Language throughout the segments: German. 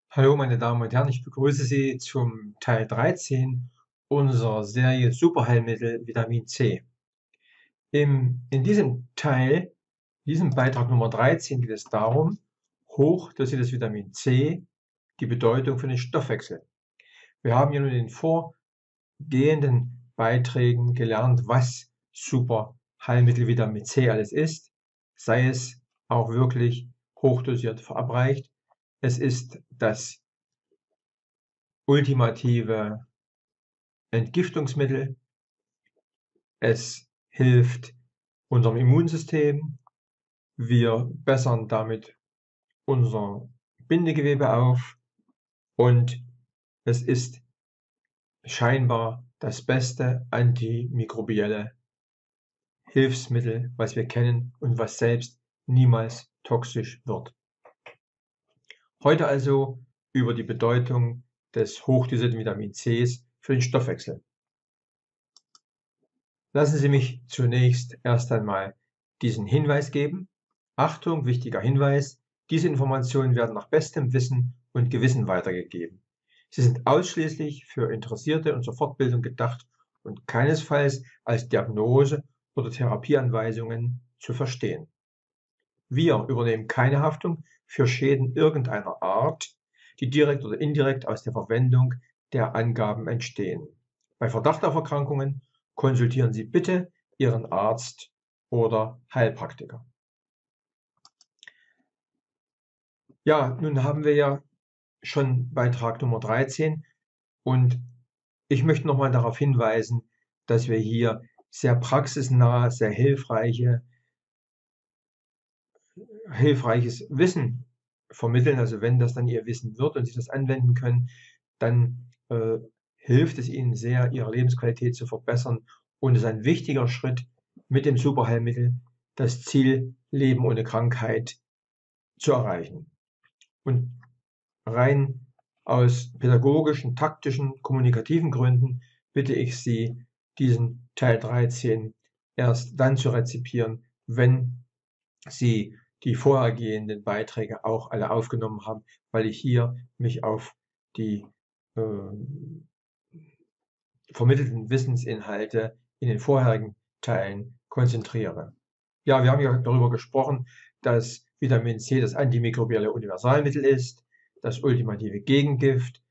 Hallo, meine Damen und Herren, ich begrüße Sie zum Teil 13 unserer Serie Superheilmittel Vitamin C. In diesem Beitrag Nummer 13 geht es darum, hochdosiertes Vitamin C, die Bedeutung für den Stoffwechsel. Wir haben ja nun in den vorgehenden Beiträgen gelernt, was Superheilmittel Vitamin C alles ist, sei es auch wirklich hochdosiert verabreicht. Es ist das ultimative Entgiftungsmittel. Es hilft unserem Immunsystem. Wir bessern damit unser Bindegewebe auf und es ist scheinbar das beste antimikrobielle Hilfsmittel, was wir kennen und was selbst niemals toxisch wird. Heute also über die Bedeutung des hochdosierten Vitamin Cs für den Stoffwechsel. Lassen Sie mich zunächst erst einmal diesen Hinweis geben. Achtung, wichtiger Hinweis, diese Informationen werden nach bestem Wissen und Gewissen weitergegeben. Sie sind ausschließlich für Interessierte und zur Fortbildung gedacht und keinesfalls als Diagnose oder Therapieanweisungen zu verstehen. Wir übernehmen keine Haftung für Schäden irgendeiner Art, die direkt oder indirekt aus der Verwendung der Angaben entstehen. Bei Verdacht auf Erkrankungen konsultieren Sie bitte Ihren Arzt oder Heilpraktiker. Ja, nun haben wir ja schon Beitrag Nummer 13 und ich möchte nochmal darauf hinweisen, dass wir hier sehr praxisnah, sehr hilfreiches Wissen vermitteln. Also wenn das dann Ihr Wissen wird und Sie das anwenden können, dann hilft es Ihnen sehr, Ihre Lebensqualität zu verbessern und es ist ein wichtiger Schritt mit dem Superheilmittel, das Ziel Leben ohne Krankheit zu erreichen. Und rein aus pädagogischen, taktischen, kommunikativen Gründen bitte ich Sie, diesen Teil 13 erst dann zu rezipieren, wenn Sie die vorhergehenden Beiträge auch alle aufgenommen haben, weil ich hier mich auf die äh, vermittelten Wissensinhalte in den vorherigen Teilen konzentriere. Ja, wir haben ja darüber gesprochen, dass Vitamin C das antimikrobielle Universalmittel ist, das ultimative Gegengift,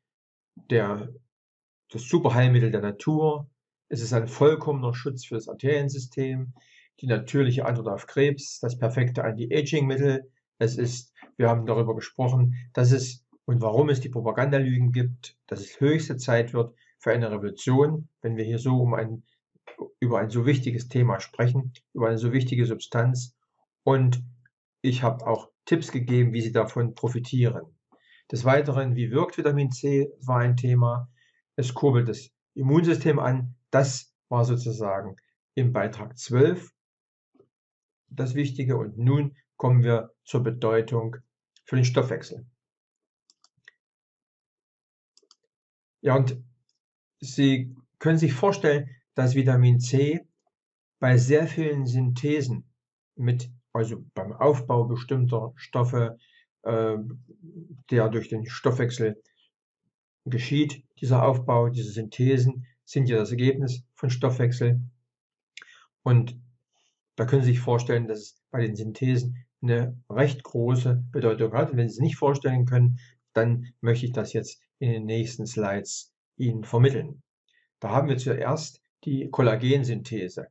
das Superheilmittel der Natur. Es ist ein vollkommener Schutz für das Arteriensystem, die natürliche Antwort auf Krebs, das perfekte Anti-Aging-Mittel. Wir haben darüber gesprochen, dass es und warum es die Propagandalügen gibt, dass es höchste Zeit wird für eine Revolution, wenn wir hier so über ein so wichtiges Thema sprechen, über eine so wichtige Substanz. Und ich habe auch Tipps gegeben, wie Sie davon profitieren. Des Weiteren, wie wirkt Vitamin C, war ein Thema. Es kurbelt das Immunsystem an. Das war sozusagen im Beitrag 12 das Wichtige. Und nun kommen wir zur Bedeutung für den Stoffwechsel. Ja, und Sie können sich vorstellen, dass Vitamin C bei sehr vielen Synthesen also beim Aufbau bestimmter Stoffe, äh, der durch den Stoffwechsel geschieht, dieser Aufbau, diese Synthesen sind ja das Ergebnis von Stoffwechsel. Und da können Sie sich vorstellen, dass es bei den Synthesen eine recht große Bedeutung hat. Und wenn Sie es nicht vorstellen können, dann möchte ich das jetzt in den nächsten Slides Ihnen vermitteln. Da haben wir zuerst die Kollagensynthese.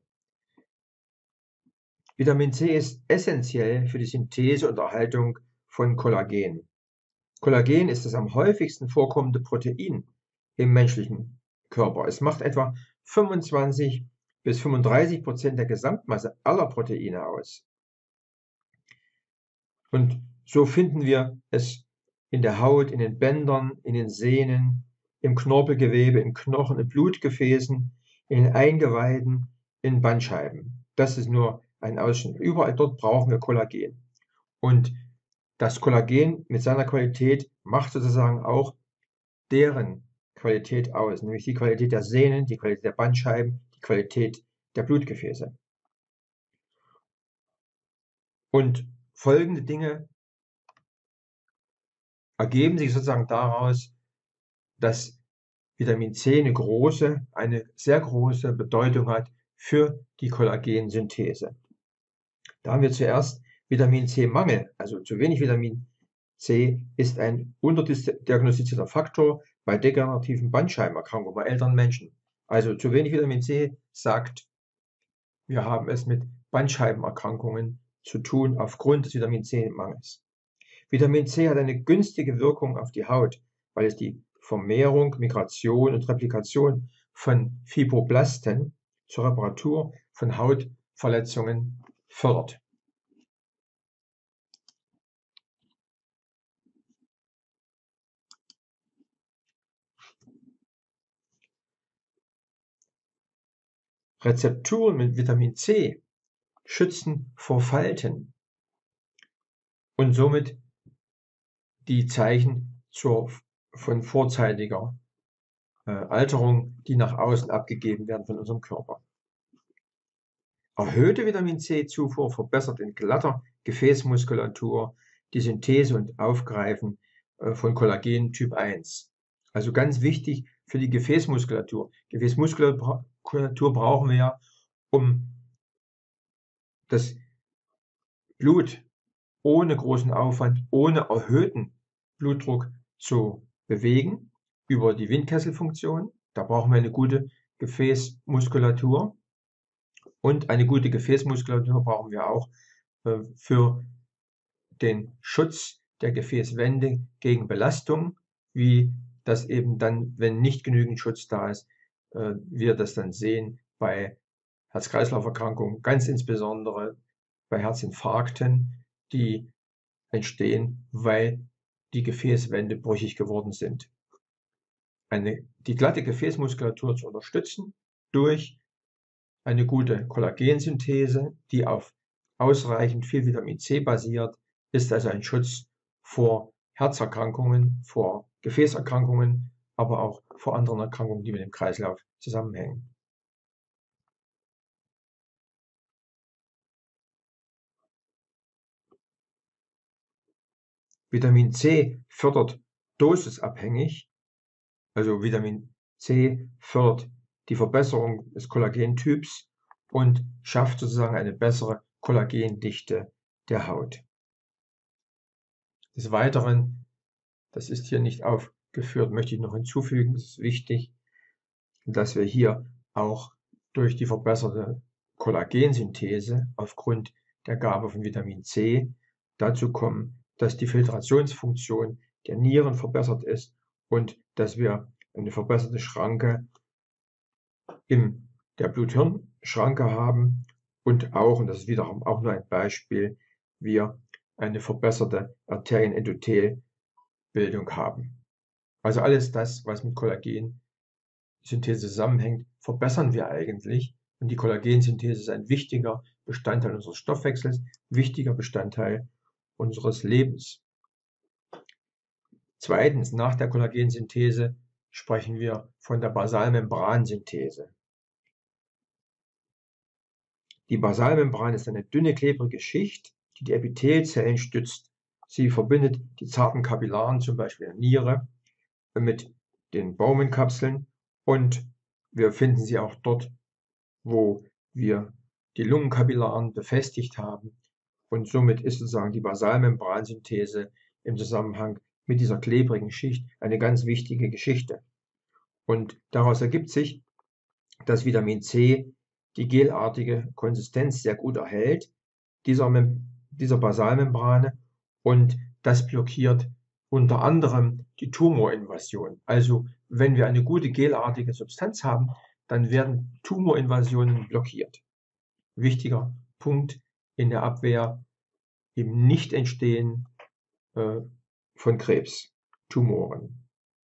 Vitamin C ist essentiell für die Synthese und Erhaltung von Kollagen. Kollagen ist das am häufigsten vorkommende Protein im menschlichen Körper. Es macht etwa 25 bis 35% der Gesamtmasse aller Proteine aus. Und so finden wir es in der Haut, in den Bändern, in den Sehnen, im Knorpelgewebe, im Knochen, in Blutgefäßen, in den Eingeweiden, in Bandscheiben. Das ist nur ein Ausschnitt. Überall dort brauchen wir Kollagen. Und das Kollagen mit seiner Qualität macht sozusagen auch deren Qualität aus, nämlich die Qualität der Sehnen, die Qualität der Bandscheiben, die Qualität der Blutgefäße. Und folgende Dinge ergeben sich sozusagen daraus, dass Vitamin C eine sehr große Bedeutung hat für die Kollagensynthese. Da haben wir zuerst Vitamin C-Mangel, also zu wenig Vitamin C ist ein unterdiagnostizierter Faktor bei degenerativen Bandscheibenerkrankungen bei älteren Menschen. Also zu wenig Vitamin C sagt, wir haben es mit Bandscheibenerkrankungen zu tun aufgrund des Vitamin C-Mangels. Vitamin C hat eine günstige Wirkung auf die Haut, weil es die Vermehrung, Migration und Replikation von Fibroblasten zur Reparatur von Hautverletzungen fördert. Rezepturen mit Vitamin C schützen vor Falten und somit die Zeichen von vorzeitiger Alterung, die nach außen abgegeben werden von unserem Körper. Erhöhte Vitamin C-Zufuhr verbessert in glatter Gefäßmuskulatur die Synthese und Aufgreifen von Kollagen Typ 1. Also ganz wichtig für die Gefäßmuskulatur. Gefäßmuskulatur brauchen wir ja, um das Blut ohne großen Aufwand, ohne erhöhten Blutdruck zu bewegen über die Windkesselfunktion. Da brauchen wir eine gute Gefäßmuskulatur. Und eine gute Gefäßmuskulatur brauchen wir auch für den Schutz der Gefäßwände gegen Belastung, wie das eben dann, wenn nicht genügend Schutz da ist, wir das dann sehen bei Herz-Kreislauf-Erkrankungen, ganz insbesondere bei Herzinfarkten, die entstehen, weil die Gefäßwände brüchig geworden sind. Die glatte Gefäßmuskulatur zu unterstützen durch eine gute Kollagensynthese, die auf ausreichend viel Vitamin C basiert, ist also ein Schutz vor Herzerkrankungen, vor Gefäßerkrankungen, aber auch vor anderen Erkrankungen, die mit dem Kreislauf zusammenhängen. Vitamin C fördert dosisabhängig, also Vitamin C fördert die Verbesserung des Kollagentyps und schafft sozusagen eine bessere Kollagendichte der Haut. Des Weiteren, das ist hier nicht aufgeführt, möchte ich noch hinzufügen, es ist wichtig, dass wir hier auch durch die verbesserte Kollagensynthese aufgrund der Gabe von Vitamin C dazu kommen, dass die Filtrationsfunktion der Nieren verbessert ist und dass wir eine verbesserte Schranke in der Blut-Hirn-Schranke haben und auch, und das ist wiederum auch nur ein Beispiel, wir eine verbesserte Arterienendothelbildung haben. Also alles das, was mit Kollagensynthese zusammenhängt, verbessern wir eigentlich. Und die Kollagensynthese ist ein wichtiger Bestandteil unseres Stoffwechsels, wichtiger Bestandteil unseres Lebens. Zweitens, nach der Kollagensynthese sprechen wir von der Basalmembransynthese. Die Basalmembran ist eine dünne, klebrige Schicht, die die Epithelzellen stützt. Sie verbindet die zarten Kapillaren, zum Beispiel der Niere, mit den Bowman-Kapseln und wir finden sie auch dort, wo wir die Lungenkapillaren befestigt haben. Und somit ist sozusagen die Basalmembransynthese im Zusammenhang mit dieser klebrigen Schicht eine ganz wichtige Geschichte. Und daraus ergibt sich, dass Vitamin C die gelartige Konsistenz sehr gut erhält, dieser Basalmembrane, und das blockiert unter anderem die Tumorinvasion. Also wenn wir eine gute gelartige Substanz haben, dann werden Tumorinvasionen blockiert. Wichtiger Punkt in der Abwehr im Nichtentstehen von Krebstumoren.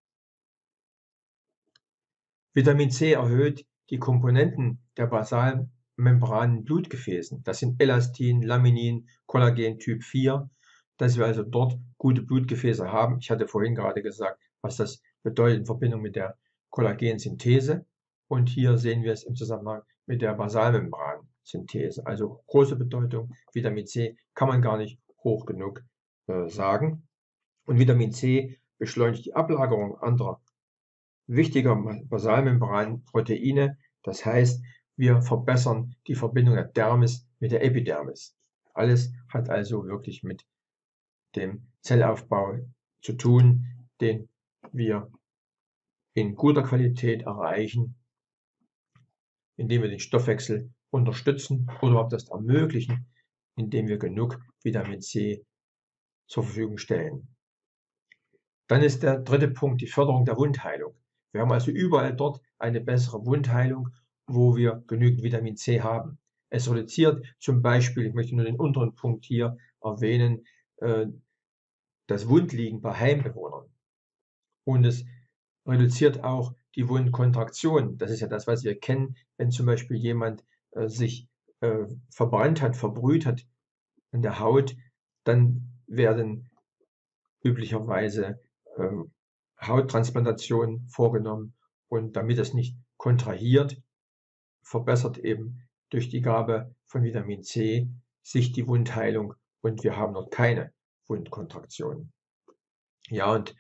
Vitamin C erhöht die Komponenten der Basalmembran in Blutgefäßen. Das sind Elastin, Laminin, Kollagen Typ 4, dass wir also dort gute Blutgefäße haben. Ich hatte vorhin gerade gesagt, was das bedeutet in Verbindung mit der Kollagensynthese. Und hier sehen wir es im Zusammenhang mit der Basalmembransynthese. Also große Bedeutung. Vitamin C kann man gar nicht hoch genug sagen. Und Vitamin C beschleunigt die Ablagerung anderer wichtiger Basalmembranproteine. Das heißt, wir verbessern die Verbindung der Dermis mit der Epidermis. Alles hat also wirklich mit dem Zellaufbau zu tun, den wir in guter Qualität erreichen, indem wir den Stoffwechsel unterstützen oder überhaupt das ermöglichen, indem wir genug Vitamin C zur Verfügung stellen. Dann ist der dritte Punkt die Förderung der Wundheilung. Wir haben also überall dort eine bessere Wundheilung, wo wir genügend Vitamin C haben. Es reduziert zum Beispiel, ich möchte nur den unteren Punkt hier erwähnen, das Wundliegen bei Heimbewohnern. Und es reduziert auch die Wundkontraktion. Das ist ja das, was wir kennen, wenn zum Beispiel jemand sich verbrannt hat, verbrüht hat in der Haut, dann werden üblicherweise Hauttransplantationen vorgenommen, und damit es nicht kontrahiert, verbessert eben durch die Gabe von Vitamin C sich die Wundheilung und wir haben dort keine Wundkontraktion. Ja, und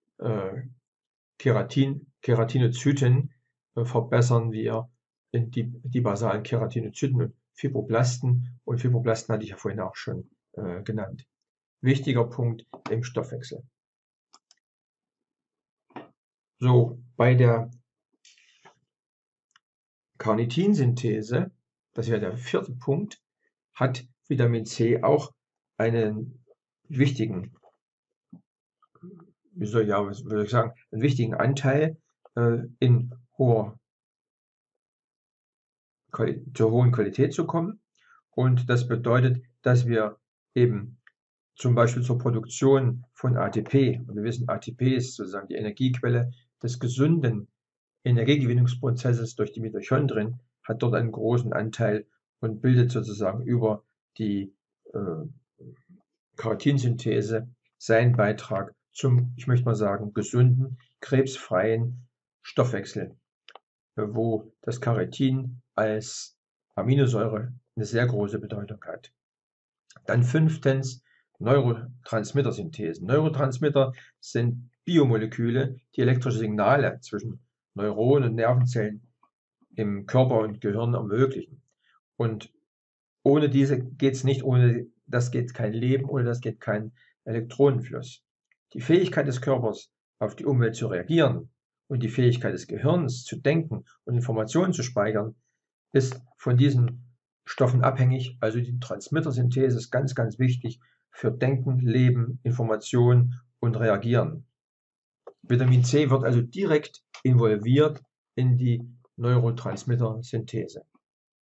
Keratinozyten verbessern wir die basalen Keratinozyten und Fibroblasten. Und Fibroblasten hatte ich ja vorhin auch schon genannt. Wichtiger Punkt im Stoffwechsel. So, bei der Carnitinsynthese, das wäre der vierte Punkt, hat Vitamin C auch einen wichtigen, einen wichtigen Anteil zur hohen Qualität zu kommen. Und das bedeutet, dass wir eben zum Beispiel zur Produktion von ATP, und wir wissen, ATP ist sozusagen die Energiequelle des gesunden Energiegewinnungsprozesses durch die Mitochondrien, hat dort einen großen Anteil und bildet sozusagen über die Keratinsynthese seinen Beitrag zum, ich möchte mal sagen, gesunden, krebsfreien Stoffwechsel, wo das Keratin als Aminosäure eine sehr große Bedeutung hat. Dann fünftens Neurotransmittersynthesen. Neurotransmitter sind Biomoleküle, die elektrische Signale zwischen Neuronen und Nervenzellen im Körper und Gehirn ermöglichen. Und ohne diese geht es nicht, ohne das geht kein Leben, ohne das geht kein Elektronenfluss. Die Fähigkeit des Körpers, auf die Umwelt zu reagieren und die Fähigkeit des Gehirns zu denken und Informationen zu speichern, ist von diesen Stoffen abhängig. Also die Transmittersynthese ist ganz, ganz wichtig für Denken, Leben, Information und Reagieren. Vitamin C wird also direkt involviert in die Neurotransmittersynthese.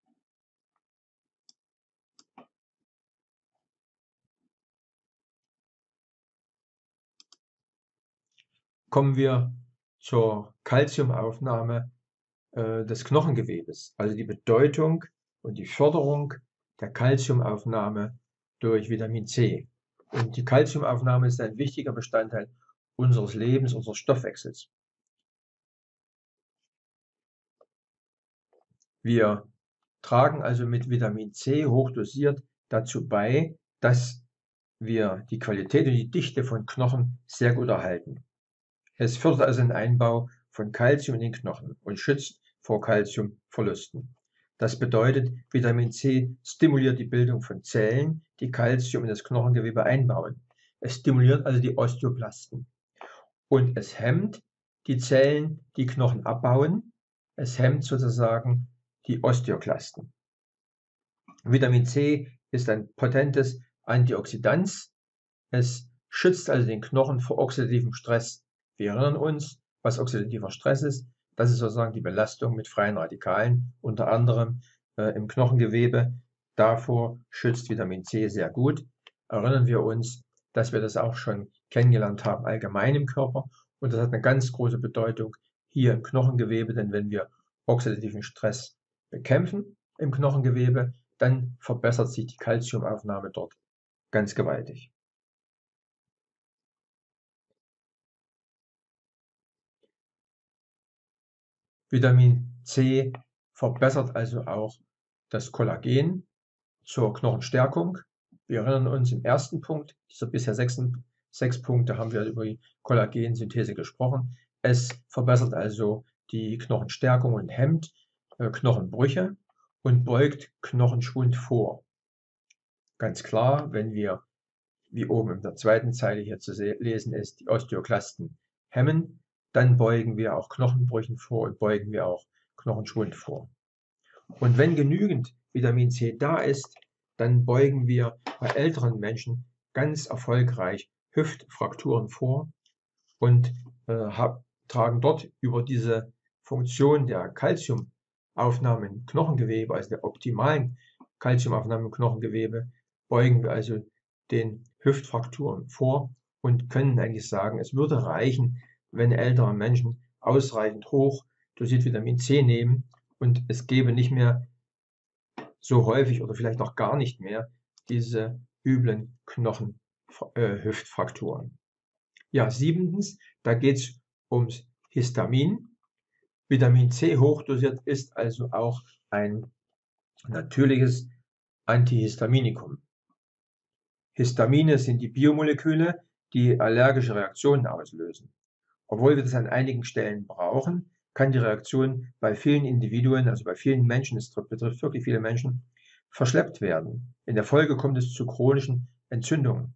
Kommen wir zur Calciumaufnahme des Knochengewebes, also die Bedeutung und die Förderung der Calciumaufnahme durch Vitamin C. Und die Calciumaufnahme ist ein wichtiger Bestandteil unseres Lebens, unseres Stoffwechsels. Wir tragen also mit Vitamin C hochdosiert dazu bei, dass wir die Qualität und die Dichte von Knochen sehr gut erhalten. Es fördert also den Einbau von Calcium in den Knochen und schützt vor Calciumverlusten. Das bedeutet, Vitamin C stimuliert die Bildung von Zellen, die Calcium in das Knochengewebe einbauen. Es stimuliert also die Osteoplasten. Und es hemmt die Zellen, die Knochen abbauen. Es hemmt sozusagen die Osteoklasten. Vitamin C ist ein potentes Antioxidant. Es schützt also den Knochen vor oxidativem Stress. Wir erinnern uns, was oxidativer Stress ist. Das ist sozusagen die Belastung mit freien Radikalen, unter anderem im Knochengewebe. Davor schützt Vitamin C sehr gut. Erinnern wir uns, dass wir das auch schon kennengelernt haben, allgemein im Körper. Und das hat eine ganz große Bedeutung hier im Knochengewebe, denn wenn wir oxidativen Stress bekämpfen im Knochengewebe, dann verbessert sich die Calciumaufnahme dort ganz gewaltig. Vitamin C verbessert also auch das Kollagen zur Knochenstärkung. Wir erinnern uns im ersten Punkt dieser bisher 6 6 Punkte haben wir über die Kollagensynthese gesprochen. Es verbessert also die Knochenstärkung und hemmt Knochenbrüche und beugt Knochenschwund vor. Ganz klar, wenn wir, wie oben in der zweiten Zeile hier zu lesen ist, die Osteoklasten hemmen, dann beugen wir auch Knochenbrüchen vor und beugen wir auch Knochenschwund vor. Und wenn genügend Vitamin C da ist, dann beugen wir bei älteren Menschen ganz erfolgreich Hüftfrakturen vor und tragen dort über diese Funktion der Calciumaufnahme im Knochengewebe, also der optimalen Calciumaufnahme im Knochengewebe, beugen wir also den Hüftfrakturen vor und können eigentlich sagen, es würde reichen, wenn ältere Menschen ausreichend hoch dosiert Vitamin C nehmen und es gäbe nicht mehr so häufig oder vielleicht auch gar nicht mehr diese üblen Hüftfrakturen. Ja, 7. Da geht es ums Histamin. Vitamin C hochdosiert ist also auch ein natürliches Antihistaminikum. Histamine sind die Biomoleküle, die allergische Reaktionen auslösen. Obwohl wir das an einigen Stellen brauchen, kann die Reaktion bei vielen Individuen, also bei vielen Menschen, es betrifft wirklich viele Menschen, verschleppt werden. In der Folge kommt es zu chronischen Entzündungen.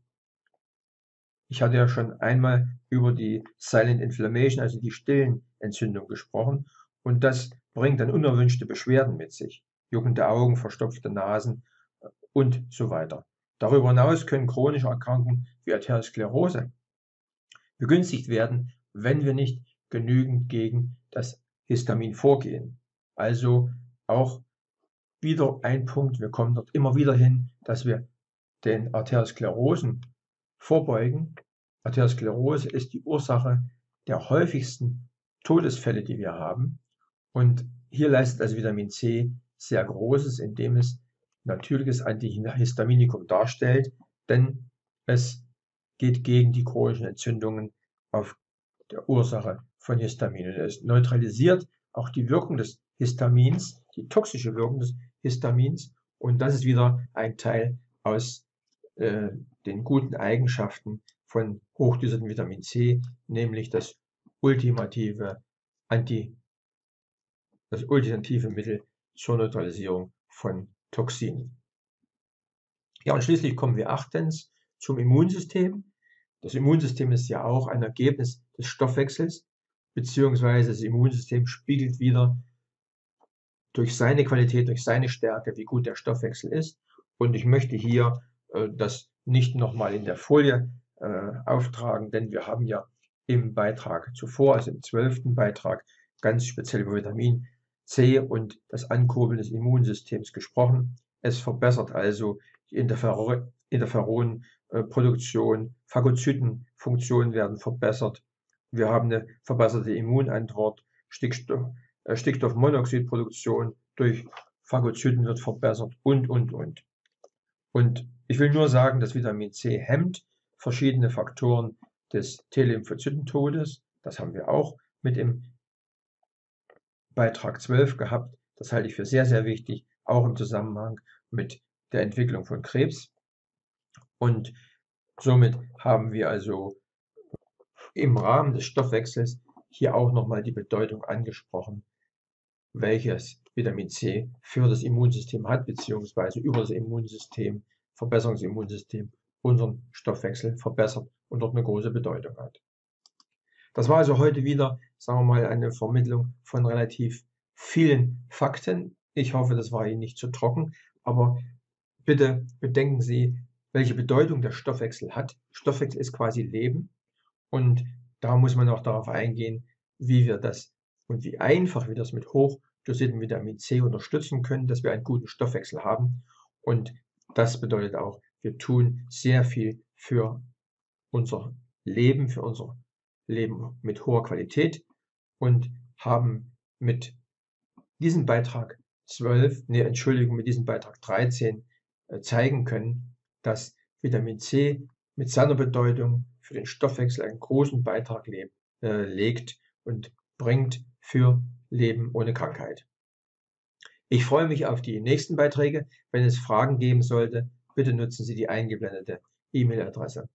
Ich hatte ja schon einmal über die Silent Inflammation, also die stillen Entzündungen gesprochen, und das bringt dann unerwünschte Beschwerden mit sich. Juckende Augen, verstopfte Nasen und so weiter. Darüber hinaus können chronische Erkrankungen wie Arteriosklerose begünstigt werden, wenn wir nicht genügend gegen das Histamin vorgehen. Also auch wieder ein Punkt, wir kommen dort immer wieder hin, dass wir den Arteriosklerosen vorbeugen. Arteriosklerose ist die Ursache der häufigsten Todesfälle, die wir haben. Und hier leistet also Vitamin C sehr Großes, indem es natürliches Antihistaminikum darstellt, denn es geht gegen die chronischen Entzündungen auf der Ursache von Histaminen. Es neutralisiert auch die Wirkung des Histamins, die toxische Wirkung des Histamins, und das ist wieder ein Teil aus den guten Eigenschaften von hochdosiertem Vitamin C, nämlich das ultimative Mittel zur Neutralisierung von Toxinen. Ja, und schließlich kommen wir 8. zum Immunsystem. Das Immunsystem ist ja auch ein Ergebnis des Stoffwechsels, beziehungsweise das Immunsystem spiegelt wieder durch seine Qualität, durch seine Stärke, wie gut der Stoffwechsel ist. Und ich möchte hier das nicht nochmal in der Folie auftragen, denn wir haben ja im Beitrag zuvor, also im 12. Beitrag, ganz speziell über Vitamin C und das Ankurbeln des Immunsystems gesprochen. Es verbessert also die Interferonproduktion, Phagozytenfunktionen werden verbessert. Wir haben eine verbesserte Immunantwort, Stickstoffmonoxidproduktion durch Phagozyten wird verbessert und. Und ich will nur sagen, dass Vitamin C hemmt verschiedene Faktoren des T-Lymphozytentodes. Das haben wir auch mit im Beitrag 12 gehabt. Das halte ich für sehr, sehr wichtig, auch im Zusammenhang mit der Entwicklung von Krebs. Und somit haben wir also im Rahmen des Stoffwechsels hier auch nochmal die Bedeutung angesprochen, welches Vitamin C für das Immunsystem hat, beziehungsweise über das Immunsystem, Verbesserung des Immunsystems, unseren Stoffwechsel verbessert und dort eine große Bedeutung hat. Das war also heute wieder, sagen wir mal, eine Vermittlung von relativ vielen Fakten. Ich hoffe, das war Ihnen nicht zu trocken, aber bitte bedenken Sie, welche Bedeutung der Stoffwechsel hat. Stoffwechsel ist quasi Leben und da muss man auch darauf eingehen, wie wir das und wie einfach wir das mit hochdosiertem Vitamin C unterstützen können, dass wir einen guten Stoffwechsel haben. Und das bedeutet auch, wir tun sehr viel für unser Leben mit hoher Qualität und haben mit diesem Beitrag 13 zeigen können, dass Vitamin C mit seiner Bedeutung für den Stoffwechsel einen großen Beitrag legt und bringt für Leben ohne Krankheit. Ich freue mich auf die nächsten Beiträge. Wenn es Fragen geben sollte, bitte nutzen Sie die eingeblendete E-Mail-Adresse.